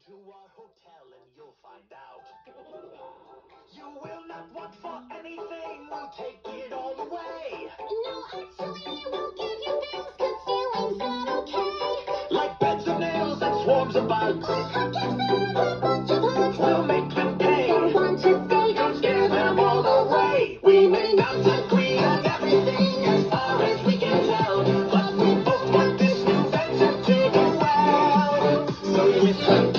to our hotel and you'll find out. You will not want for anything, we'll take it all away. No, actually, we won't give you things, 'cause stealing's not okay. Like beds of nails and swarms of bugs. Or hotcakes and a bunch of hugs. We'll make them pay. They'll want to stay. Don't scare them all away. We may not agree on everything as far as we can tell, but we both want this new venture to do well. So listen